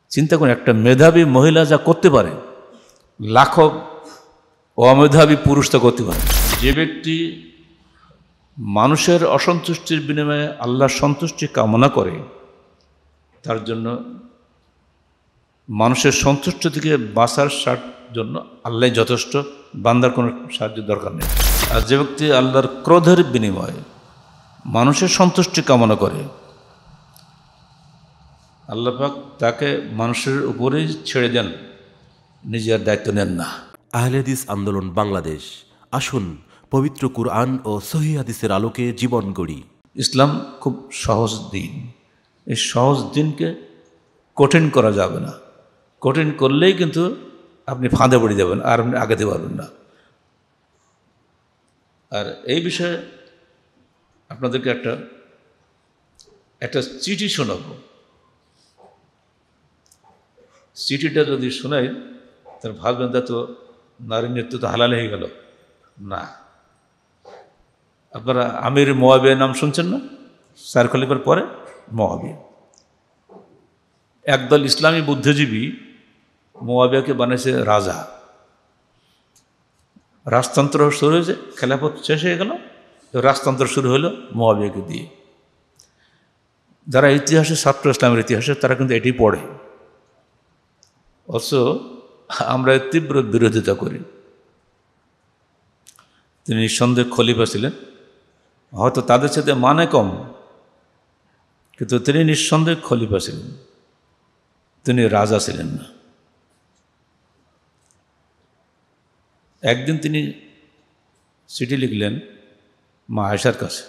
চিন্তা করুন, একটা মেধাবী মহিলা যা করতে পারে লাখো অমেধাবী পুরুষ তা করতে পারে। যে ব্যক্তি মানুষের অসন্তুষ্টির বিনিময়ে আল্লাহর সন্তুষ্টি কামনা করে, তার জন্য মানুষের সন্তুষ্টি থেকে বাঁচার জন্য আল্লাহ যথেষ্ট, বান্দার কোনো সাহায্যের দরকার নেই। আর যে ব্যক্তি আল্লাহর ক্রোধের বিনিময়ে মানুষের সন্তুষ্টি কামনা করে, আল্লাহ পাক তাকে মানুষের উপরেই ছেড়ে দেন, নিজের দায়িত্ব নেন না। আহলে হাদিস আন্দোলন বাংলাদেশ, আসুন পবিত্র কুরআন ও সহিহ হাদিসের আলোকে জীবন গড়ি। ইসলাম খুব সহজ দিন। এই সহজ দিনকে কঠিন করা যাবে না। কঠিন করলেই কিন্তু আপনি ফাঁদে পড়ে যাবেন, আর আপনি আগাতে পারবেন না। আর এই বিষয়ে আপনাদেরকে একটা চিঠি শোনাবো। চিঠিটা যদি শোনাই তাহলে ভাববেন তা তো নারী নৃত্য তো হালাল হয়ে গেল। না, আপনারা আমির মুআবিয়ার নাম শুনছেন না? স্যার খলিফার পরে মুআবিয়া। একদল ইসলামী বুদ্ধিজীবী মুআবিয়াকে বানিয়েছে রাজা। রাজতন্ত্র শুরু হয়েছে, খেলাফত শেষ হয়ে গেল, রাজতন্ত্র শুরু হলো মুআবিয়াকে দিয়ে। যারা ইতিহাসে ছাত্র, ইসলামের ইতিহাসে, তারা কিন্তু এটি পড়ে, অথচ আমরা তীব্র বিরোধিতা করি। তিনি নিঃসন্দেহে খলিফা ছিলেন, হয়তো তাদের সাথে মানে কম, কিন্তু তিনি নিঃসন্দেহে খলিফা ছিলেন, তিনি রাজা ছিলেন না। একদিন তিনি চিঠি লিখলেন মা আয়েশার কাছে।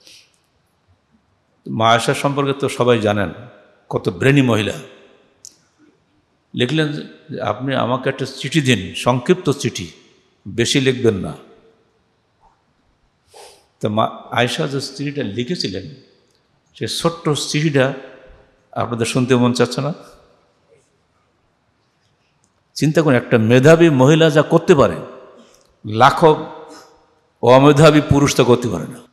মা আয়েশা সম্পর্কে তো সবাই জানেন, কত ব্রেনি মহিলা। লিখলেন যে আপনি আমাকে একটা চিঠি দিন, সংক্ষিপ্ত চিঠি, বেশি লিখবেন না। তো মা আয়েশা যে চিঠিটা লিখেছিলেন, সে ছোট্ট চিঠিটা আপনাদের শুনতে মন চাচ্ছে না? চিন্তা করুন, একটা মেধাবী মহিলা যা করতে পারে লাখো অমেধাবী পুরুষ তা করতে পারে না।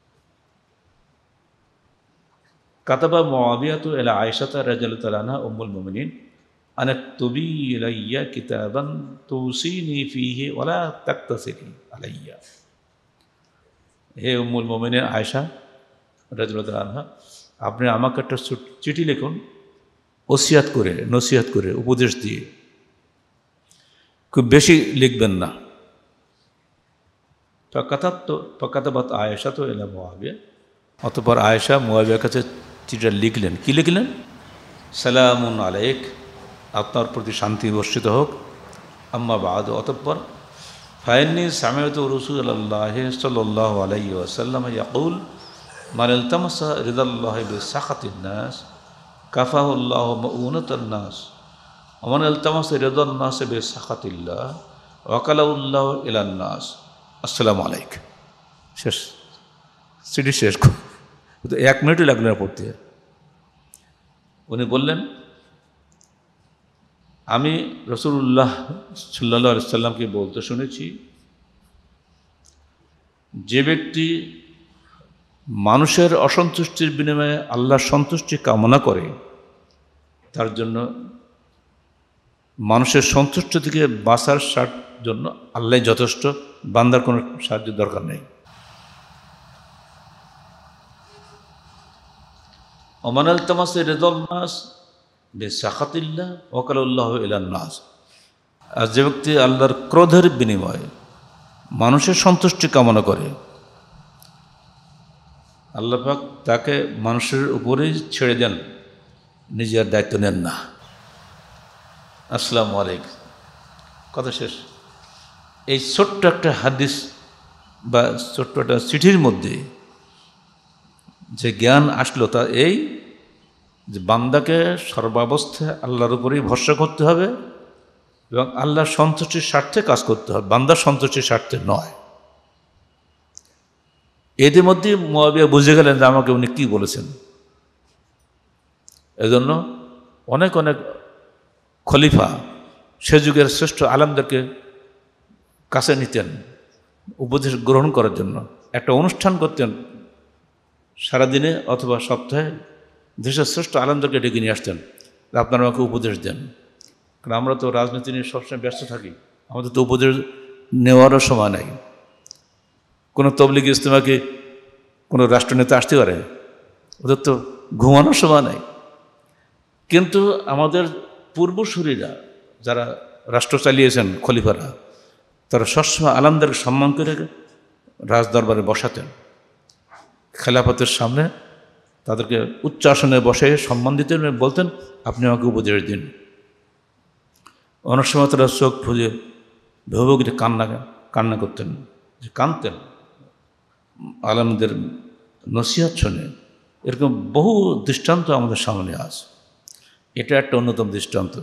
কাতাবা মুআবিয়াতু ইলা আয়েশাতা রাদিয়াল্লাহু তাআলা আনহা উম্মুল মুমিনিন আনাকতুবি ইলাইয়া কিতাবান তুসিনি ফীহি ওয়ালা তাকতাসিরি আলাইয়া। হে উম্মুল মুমিনিন আয়েশা রাদিয়াল্লাহু তাআলা আনহা, আপনি আমাকে একটা চিঠি লিখুন, ওসিয়াত করে, নসিহত করে, উপদেশ দিয়ে, খুব বেশি লিখবেন না। ফাকাতাবাত আয়েশা তো ইলা মুআবিয়া। অতঃপর আয়েশা মুআবিয়ার কাছে চিঠিটা লিখলেন। কি লিখলেন? সালামুন আলাইক, আপনার প্রতি শান্তি বর্ষিত হোক। আম্মা বাদ, অতঃপর ফাইন্নি সামিআতু রাসূলুল্লাহি সাল্লাল্লাহু আলাইহি ওয়াসাল্লাম ইয়াকুল মান ইলতামাসা রিদাল্লাহি বিসাখাতিন নাস কাফাহুল্লাহু মাউনাতান নাস ওয়া মান ইলতামাসা রিদান নাস বিসাখাতিল্লাহ ওয়াকালাহুল্লাহু ইলান নাস। আসসালামু আলাইকুম। শেষ, চিঠি শেষ। তো 1 মিনিটই লাগলো না পড়তে। উনি বললেন, আমি রাসূলুল্লাহ সাল্লাল্লাহু আলাইহি সাল্লামকে বলতে শুনেছি, যে ব্যক্তি মানুষের অসন্তুষ্টির বিনিময়ে আল্লাহর সন্তুষ্টি কামনা করে, তার জন্য মানুষের সন্তুষ্টি থেকে বাঁচার জন্য আল্লাহ যথেষ্ট, বান্দার কোনো সাহায্যের দরকার নেই। ওমান ইলতামাসা রিদান নাস বিসাখাতিল্লাহ ওয়াকালাহুল্লাহু ইলান নাস। আর যে ব্যক্তি আল্লাহর ক্রোধের বিনিময়ে মানুষের সন্তুষ্টি কামনা করে, আল্লাহ পাক তাকে মানুষের উপরেই ছেড়ে দেন, নিজের দায়িত্ব নেন না। আসসালামু আলাইকুম, কথা শেষ। এই ছোট্ট একটা হাদিস বা ছোট্ট একটা চিঠির মধ্যে যে জ্ঞান আসলো, তা এই যে বান্দাকে সর্বাবস্থায় আল্লাহর উপরেই ভরসা করতে হবে এবং আল্লাহর সন্তুষ্টির স্বার্থে কাজ করতে হবে, বান্দার সন্তুষ্টির স্বার্থে নয়। এদের মধ্যে মুআবিয়া বুঝে গেলেন যে আমাকে উনি কী বলেছেন। এজন্য অনেক অনেক খলিফা সে যুগের শ্রেষ্ঠ আলেমদেরকে কাছে নিতেন উপদেশ গ্রহণ করার জন্য। একটা অনুষ্ঠান করতেন সারাদিনে অথবা সপ্তাহে, দেশের শ্রেষ্ঠ আলেমদেরকে ডেকে নিয়ে আসতেন, আপনারা আমাকে উপদেশ দেন। কারণ আমরা তো রাজনীতি নিয়ে সবসময় ব্যস্ত থাকি, আমাদের তো উপদেশ নেওয়ারও সময় নাই। কোনো তবলিগ ইজতেমাকে কোনো রাষ্ট্রনেতা আসতে পারে? ওদের তো ঘুমানোর সময় নাই। কিন্তু আমাদের পূর্বসূরীরা যারা রাষ্ট্র চালিয়েছেন, খলিফারা, তারা সবসময় আলেমদেরকে সম্মান করে রাজদরবারে বসাতেন। খেলাফতের সামনে তাদেরকে উচ্চ আসনে বসে সম্মান দিতেন, বলতেন আপনি আমাকে উপদেশ দিন। অনেক সময় তারা চোখ ফুজে ভেবে কান্না করতেন, যে কাঁদতেন আলেমদের নসিহত শুনে। এরকম বহু দৃষ্টান্ত আমাদের সামনে আছে। এটা একটা অন্যতম দৃষ্টান্ত।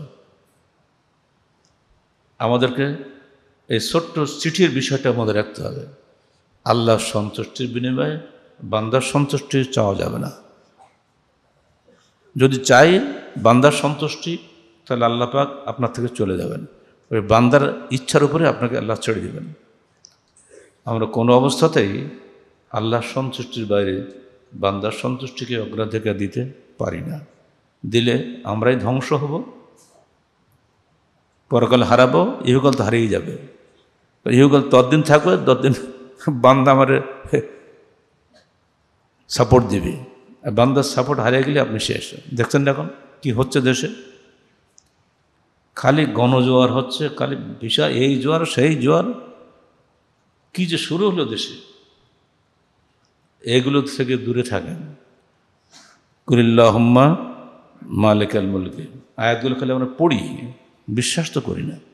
আমাদেরকে এই ছোট্ট চিঠির বিষয়টা মনে রাখতে হবে। আল্লাহর সন্তুষ্টির বিনিময়ে বান্দার সন্তুষ্টি চাওয়া যাবে না। যদি চাই বান্দার সন্তুষ্টি, তাহলে আল্লাহ পাক আপনার থেকে চলে যাবেন, ওই বান্দার ইচ্ছার উপরে আপনাকে আল্লাহ ছেড়ে দেবেন। আমরা কোনো অবস্থাতেই আল্লাহর সন্তুষ্টির বাইরে বান্দার সন্তুষ্টিকে অগ্রাধিকার দিতে পারি না। দিলে আমরাই ধ্বংস হব, পরকাল হারাবো, ইহকাল তো হারিয়ে যাবে। ইহকাল ততদিন থাকবে ততদিন বান্দা আমার সাপোর্ট দিবে। আর বান্দার সাপোর্ট হারিয়ে গেলে আপনি শেষ। দেখছেন না এখন কী হচ্ছে দেশে? খালি গণজোয়ার হচ্ছে, খালি বিশাল এই জোয়ার সেই জোয়ার, কি যে শুরু হলো দেশে। এগুলো থেকে দূরে থাকেন। কুলিল্লাহুম্মা মালিকাল মুলকি, আয়াতগুলো খালি আমরা পড়ি, বিশ্বাস তো করি না।